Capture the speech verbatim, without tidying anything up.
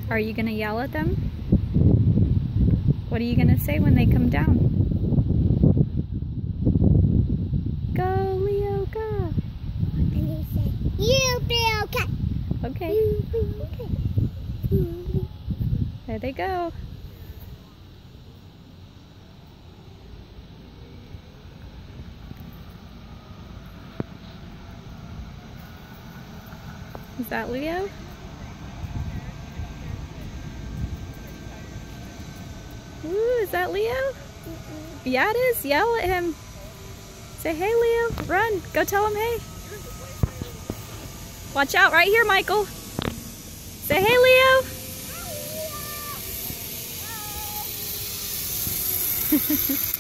Are you gonna yell at them? What are you gonna say when they come down? Go, Leo, go! And he said, "You'll be okay." Okay. You'll be okay. You'll be. There they go. Is that Leo? Ooh, is that Leo? Mm-mm. Yeah, it is. Yell at him. Say, hey, Leo. Run. Go tell him, hey. Watch out right here, Michael. Say, hey, Leo.